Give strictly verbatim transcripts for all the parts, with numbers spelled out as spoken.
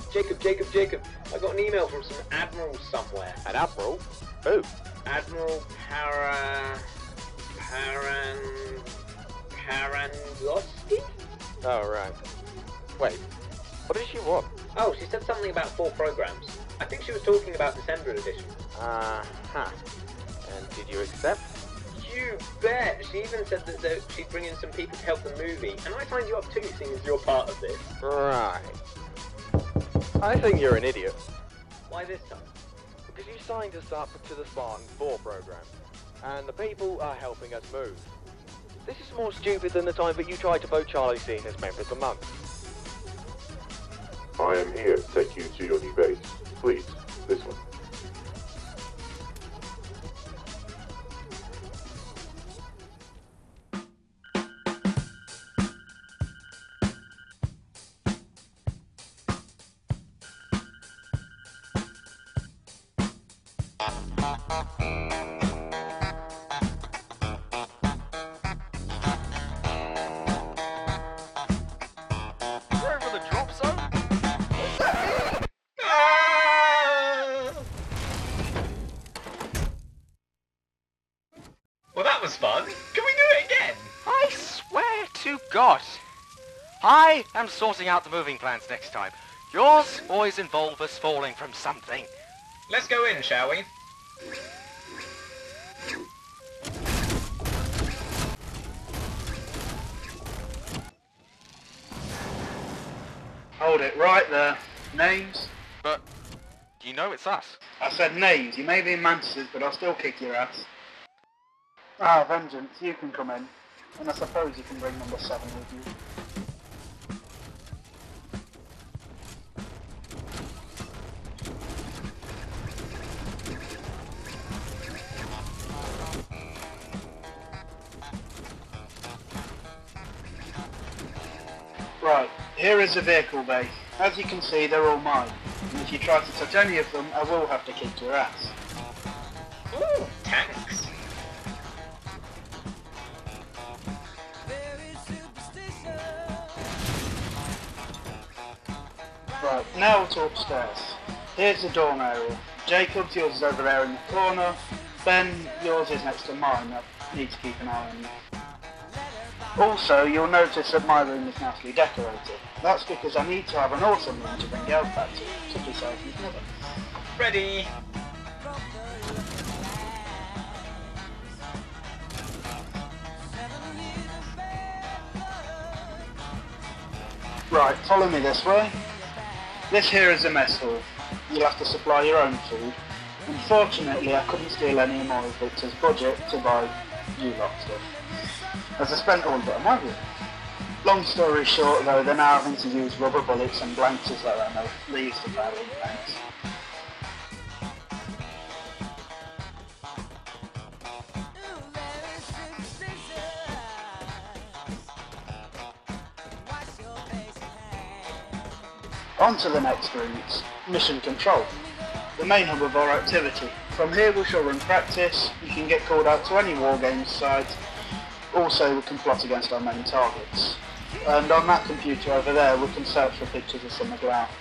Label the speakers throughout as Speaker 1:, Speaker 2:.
Speaker 1: Jacob, Jacob, Jacob. I got an email from some admiral somewhere.
Speaker 2: An admiral? Who?
Speaker 1: Admiral Para... Paran... Karanlowski?
Speaker 2: Oh, right. Wait, what did she want?
Speaker 1: Oh, she said something about four programs. I think she was talking about December edition.
Speaker 2: Uh-huh. And did you accept?
Speaker 1: You bet! She even said that the, she'd bring in some people to help the movie, and I signed you up too, seeing as you're part of this.
Speaker 2: Right. I think you're an idiot.
Speaker 1: Why this time?
Speaker 2: Because you signed us up to the Spartan four program, and the people are helping us move. This is more stupid than the time that you tried to vote Charlie Sheen as Member of the Month.
Speaker 3: I am here to take you to your new base. Please, this one.
Speaker 1: Well, that was fun. Can we do it again?
Speaker 4: I swear to God. I am sorting out the moving plans next time. Yours always involve us falling from something.
Speaker 1: Let's go in, shall we?
Speaker 5: Hold it right there. Names?
Speaker 4: But you know it's us.
Speaker 5: I said names. You may be in Manchester, but I'll still kick your ass. Ah, Vengeance, you can come in. And I suppose you can bring number seven with you. Right, here is the vehicle bay. As you can see, they're all mine. And if you try to touch any of them, I will have to kick your ass.
Speaker 1: Ooh, tanks.
Speaker 5: Right, now to upstairs. Here's the dorm area. Jacob's, yours is over there in the corner. Ben, yours is next to mine. I need to keep an eye on you. Also, you'll notice that my room is nicely decorated. That's because I need to have an awesome room to bring Elf back to, such as Sophie's mother.
Speaker 1: Ready.
Speaker 5: Right, follow me this way. This here is a mess hall. You'll have to supply your own food. Unfortunately, I couldn't steal any more of Victor's budget to buy you lot stuff, as I spent all of it on my room. Long story short though, they're now having to use rubber bullets and blanks as their ammo. They used to fire in blanks. On to the next room, it's Mission Control, the main hub of our activity. From here we shall run practice, you can get called out to any war games site, also we can plot against our main targets. And on that computer over there we can search for pictures of some of the ground.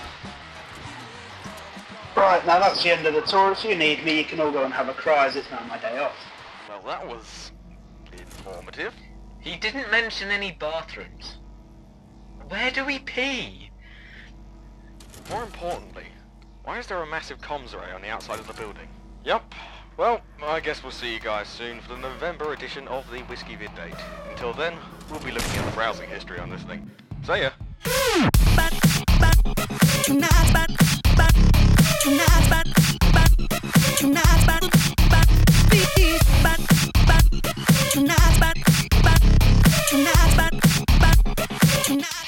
Speaker 5: Right, now that's the end of the tour. If you need me you can all go and have a cry as it's now my day off.
Speaker 4: Well, that was informative.
Speaker 1: He didn't mention any bathrooms. Where do we pee?
Speaker 4: More importantly, why is there a massive comms array on the outside of the building? Yup. Well, I guess we'll see you guys soon for the November edition of the Whiskey Vid Date. Until then, we'll be looking at the browsing history on this thing. See ya! Tonight,